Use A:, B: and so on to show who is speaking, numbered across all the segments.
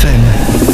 A: اف ام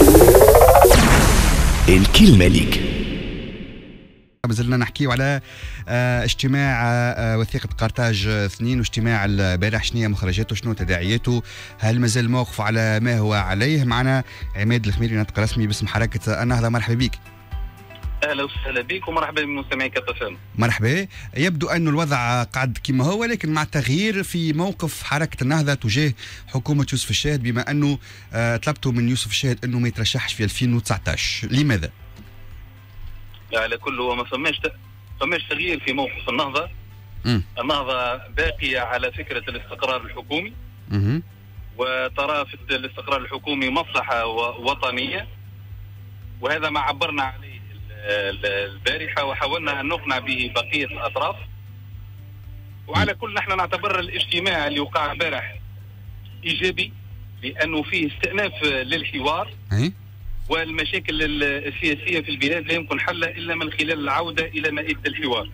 A: الكلمة ليك.
B: مازلنا نحكيو على اجتماع وثيقة قرطاج 2 واجتماع البارح. شنو مخرجاته، شنو تداعياته، هل مازال الموقف على ما هو عليه؟ معنا عماد الخميري ناطق رسمي باسم حركة النهضة. مرحبا بك.
C: اهلا وسهلا بك ومرحبا بمستمعي كفام.
B: مرحبا. يبدو أن الوضع قعد كما هو، لكن مع تغيير في موقف حركة النهضة تجاه حكومة يوسف الشاهد، بما أنه طلبتوا من يوسف الشاهد أنه ما يترشحش في 2019. لماذا؟
C: على كل هو ما فماش تغيير في موقف النهضة. النهضة باقية على فكرة الاستقرار الحكومي، وترى في الاستقرار الحكومي مصلحة وطنية، وهذا ما عبرنا عليه البارحة وحاولنا أن نقنع به بقية الأطراف. وعلى كل نحن نعتبر الاجتماع اللي وقع البارح إيجابي، لأنه فيه استئناف للحوار، والمشاكل السياسية في البلاد لا يمكن حلها إلا من خلال العودة إلى مائدة الحوار.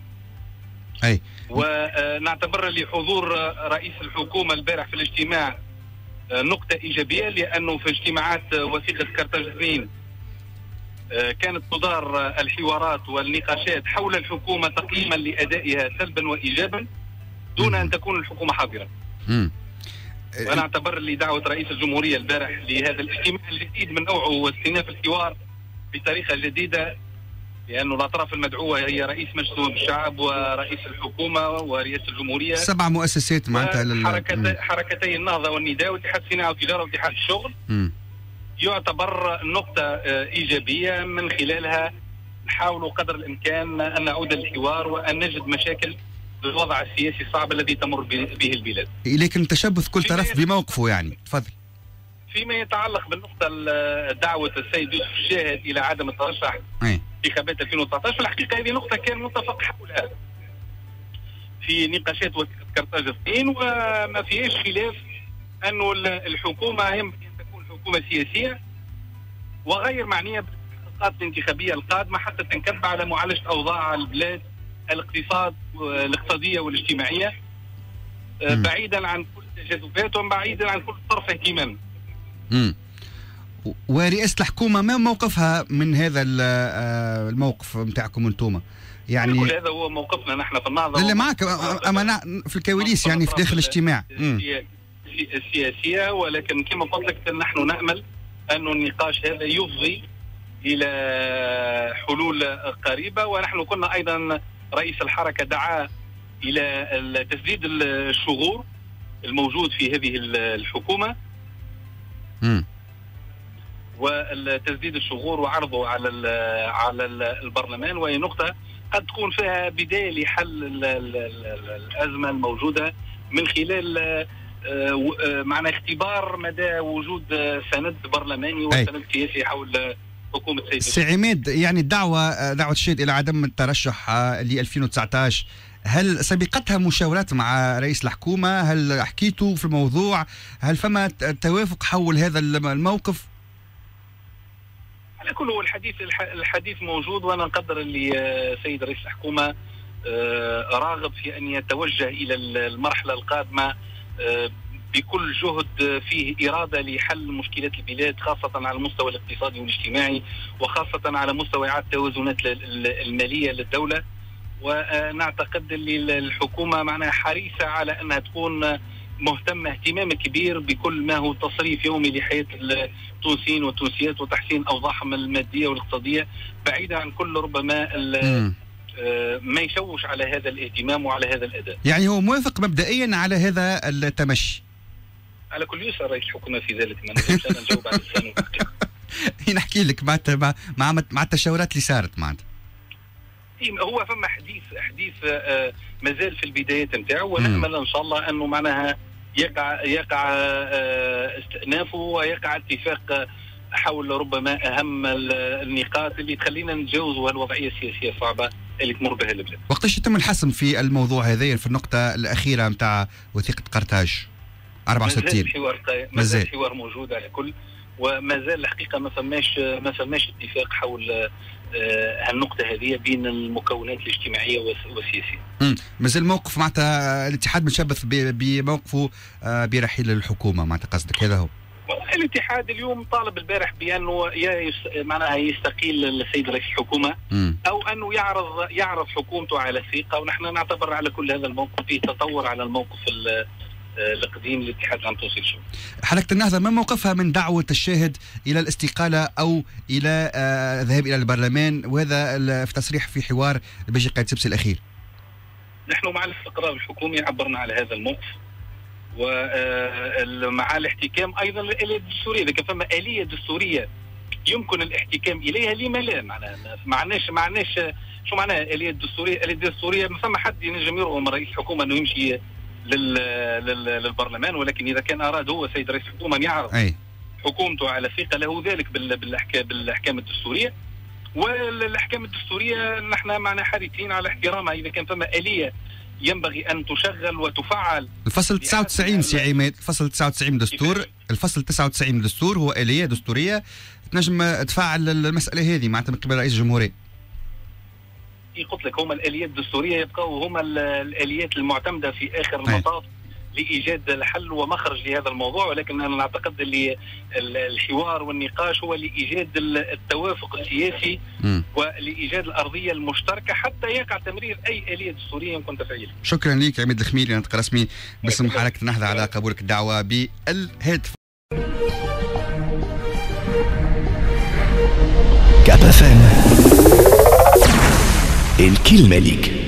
C: ونعتبر لحضور رئيس الحكومة البارح في الاجتماع نقطة إيجابية، لأنه في اجتماعات وثيقة قرطاج 2 كانت تدار الحوارات والنقاشات حول الحكومة تقييما لأدائها سلبا وإيجابا دون أن تكون الحكومة حاضرة. وأنا أعتبر لدعوة رئيس الجمهورية البارح لهذا الاجتماع الجديد من نوعه واستئناف الحوار بطريقة جديدة، لأنه الأطراف المدعوة هي رئيس مجلس الشعب ورئيس الحكومة ورئاسة الجمهورية،
B: 7 مؤسسات معناتها
C: حركتي النهضة والنداء واتحاد الصناعة والتجارة واتحاد الشغل. يعتبر نقطة إيجابية من خلالها نحاول قدر الإمكان أن نعود للحوار وأن نجد مشاكل للوضع السياسي الصعب الذي تمر به البلاد.
B: لكن تشبث كل طرف بموقفه، يعني تفضل.
C: فيما يتعلق بالنقطة دعوة السيد يوسف الشاهد إلى عدم الترشح في انتخابات 2019، في الحقيقة هذه نقطة كان متفق حولها في نقاشات وثيقة قرطاج 2، وما فيهاش خلاف أنه الحكومة ينبغي أن تكون حكومة سياسية وغير معنية بالإحقاقات الانتخابية القادمة حتى تنكب على معالجة أوضاع البلاد الاقتصادية والاجتماعية، بعيدا عن كل التجاذبات وبعيدا عن كل طرف اهتمام.
B: ورئاسة الحكومة ما موقفها من هذا الموقف نتاعكم انتم؟ يعني
C: كل هذا هو موقفنا نحن في النهضة.
B: لا معك، أما في الكواليس يعني في داخل الاجتماع
C: السياسية، ولكن كما قلت لك نحن نأمل أن النقاش هذا يفضي إلى حلول قريبة. ونحن كنا أيضا رئيس الحركة دعا إلى تسديد الشغور الموجود في هذه الحكومة وتسديد الشغور وعرضه على البرلمان، وهي نقطة قد تكون فيها بداية لحل الأزمة الموجودة من خلال معنى اختبار مدى وجود سند برلماني وسند سياسي حول حكومة
B: سي عماد. يعني دعوة الشاهد إلى عدم الترشح ل 2019، هل سبقتها مشاورات مع رئيس الحكومة؟ هل حكيتوا في الموضوع؟ هل فما توافق حول هذا الموقف؟
C: على كل هو الحديث موجود، وأنا نقدر اللي سيد رئيس الحكومة راغب في أن يتوجه إلى المرحلة القادمة بكل جهد فيه إرادة لحل مشكلات البلاد، خاصة على المستوى الاقتصادي والاجتماعي، وخاصة على مستوى إعادة التوازنات المالية للدولة. ونعتقد أن الحكومة معناها حريصة على أنها تكون مهتمة اهتمام كبير بكل ما هو تصريف يومي لحياة التونسيين والتونسيات وتحسين أوضاعهم المادية والاقتصادية، بعيدا عن كل ربما ما يشوش على هذا الاهتمام وعلى هذا الأداء. يعني
B: هو موافق مبدئيا على هذا التمشي؟
C: على كل يسر رئيس الحكومة في ذلك، ما نقدرش أنا نجاوب على لسانه.
B: نحكي لك مع التشاورات اللي صارت معناتها.
C: هو فما حديث مازال في البدايات نتاعو، ونأمل ان شاء الله انه معناها يقع استئنافه ويقع اتفاق حول ربما اهم النقاط اللي تخلينا نتجاوزوا الوضعيه السياسيه الصعبه اللي تمر بها البلاد.
B: وقتاش يتم الحسم في الموضوع هذا، في النقطه الاخيره نتاع وثيقه قرطاج 64؟
C: مازال الحوار موجود على كل، وما زال الحقيقه ما فماش اتفاق حول هالنقطه هذه بين المكونات الاجتماعيه والسياسيه.
B: مازال موقف معناتها الاتحاد متشبث بموقفه برحيل الحكومه، معناتها قصدك هذا هو؟
C: الاتحاد اليوم طالب البارح بانه معناها يستقيل السيد رئيس الحكومه او انه يعرض حكومته على ثقه، ونحن نعتبر على كل هذا الموقف فيه تطور على الموقف القديم للاتحاد العام التونسي للشؤون.
B: حركة النهضة ما موقفها من دعوة الشاهد إلى الاستقالة أو إلى الذهاب إلى البرلمان، وهذا في تصريح في حوار بيجي قائد سبسي الأخير؟
C: نحن مع الاستقرار الحكومي عبرنا على هذا الموقف، ومع الاحتكام أيضا للآلية الدستورية. إذا كان فما آلية دستورية يمكن الاحتكام إليها لما لا؟ معناش شو معناها آلية دستورية؟ الآلية الدستورية ما فما حد ينجم يرغم رئيس الحكومة أنه يمشي للبرلمان، ولكن إذا كان أراد هو سيد رئيس الحكومة أن يعرض حكومته على ثقة له ذلك بالأحكام الدستورية. والأحكام الدستورية نحن معنا حريصين على احترامها. إذا كان فما آلية ينبغي أن تشغل وتفعل.
B: الفصل 99 سي عماد، الفصل 99 دستور، الفصل 99 دستور هو آلية دستورية تنجم تفعل المسألة هذه معناتها من قبل رئيس الجمهورية.
C: قلت لك هما الآليات الدستورية يبقوا هما الآليات المعتمدة في آخر المطاف لإيجاد الحل ومخرج لهذا الموضوع، ولكن أنا أعتقد اللي الحوار والنقاش هو لإيجاد التوافق السياسي ولإيجاد الأرضية المشتركة حتى يقع تمرير أي آلية دستورية يمكن تفعيلها.
B: شكرا لك عماد الخميلي، نطق رسمي باسم حركة النهضة على قبولك الدعوة بالهاتف.
A: كاب اف ام، الكلمة ليك.